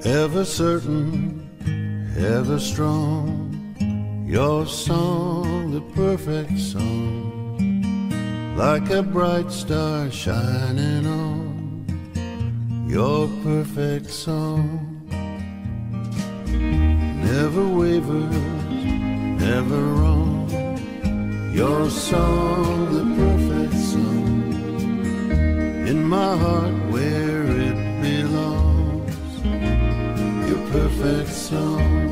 Ever certain, ever strong, your song, the perfect song, like a bright star shining on, your perfect song. Never wavers, never wrong, your song, the perfect song, in my heart where it belongs, your perfect song.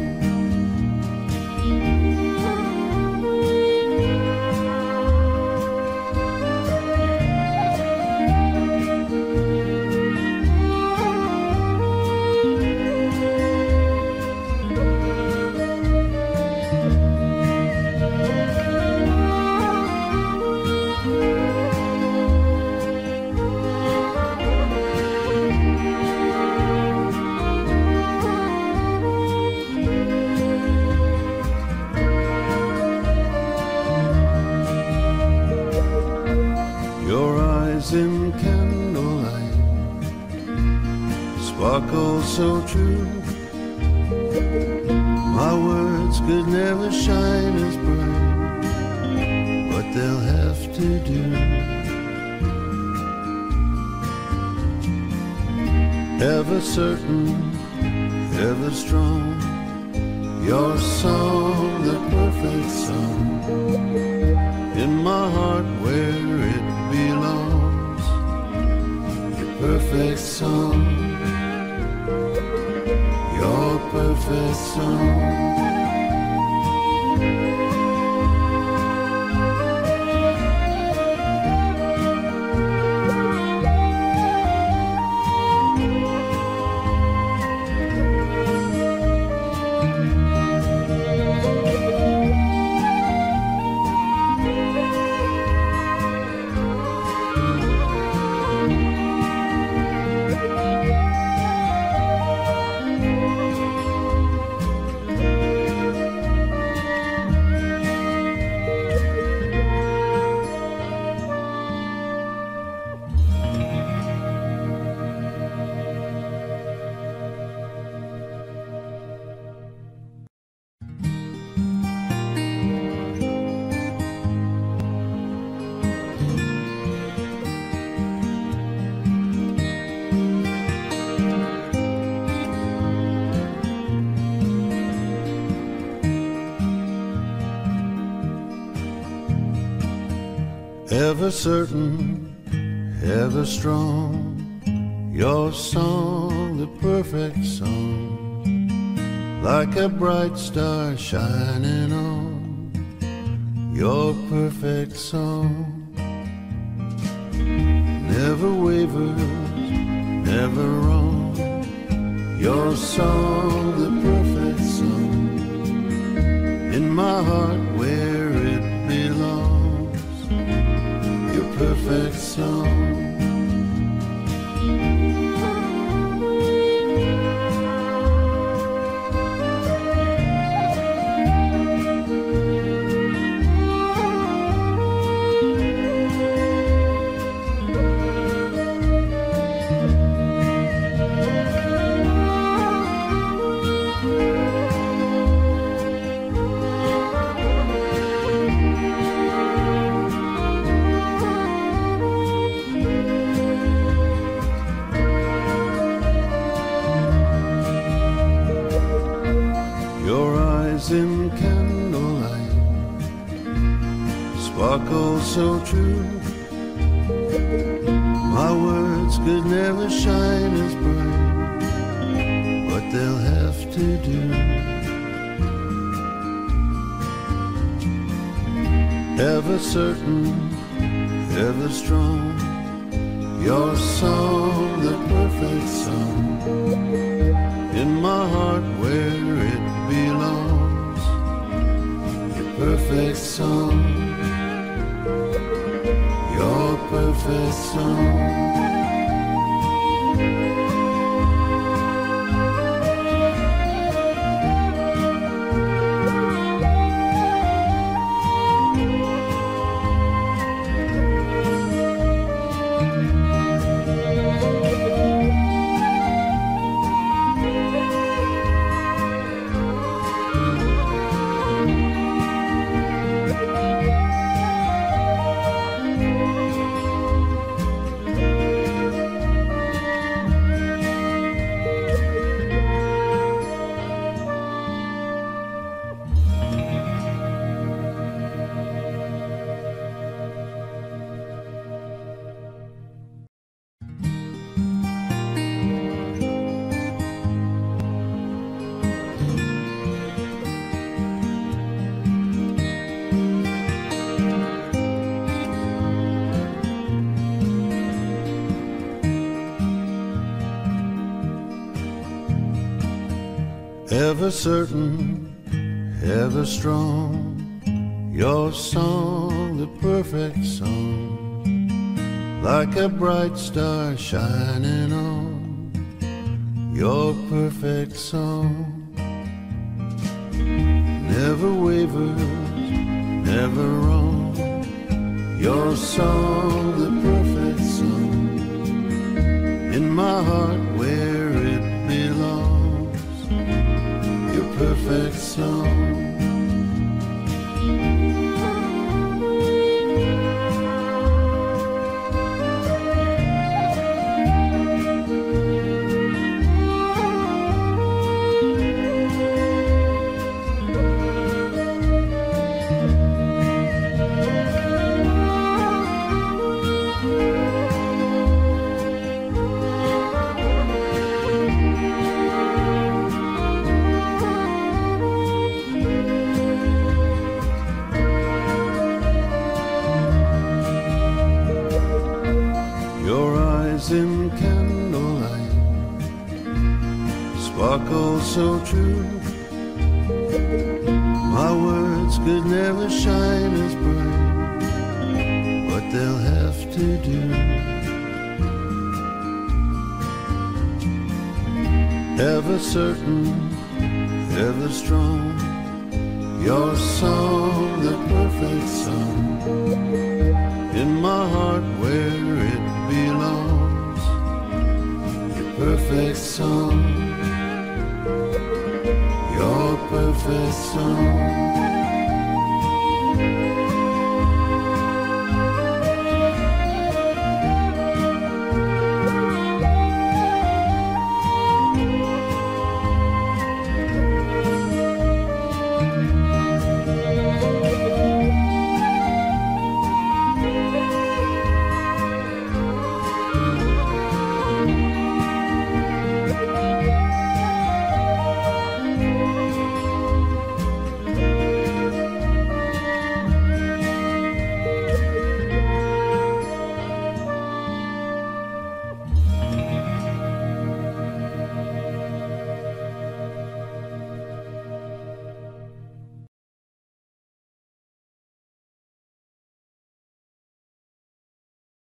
In candlelight, sparkle so true, my words could never shine as bright, but they'll have to do. Ever certain, ever strong, your song, the perfect song, in my heart where it belongs, perfect song, your perfect song. Ever certain, ever strong, your song, the perfect song, like a bright star shining on, your perfect song. Never wavers, never wrong, your song, the perfect song, in my heart where it belongs, your perfect song. In candlelight, sparkle so true, my words could never shine as bright, but they'll have to do. Ever certain, ever strong, your song, the perfect song, in my heart where it belongs, perfect song, your perfect song. ever certain, ever strong. Your song, the perfect song, like a bright star shining on. Your perfect song never wavers, never wrong. Your song, the perfect song, in my heart where it belongs. Your perfect song. Your eyes in candlelight sparkle so true. My words could never shine as bright, but they'll have to do. Ever certain, ever strong. Your song, the perfect song, in my heart where it belongs. Your perfect song, your perfect song.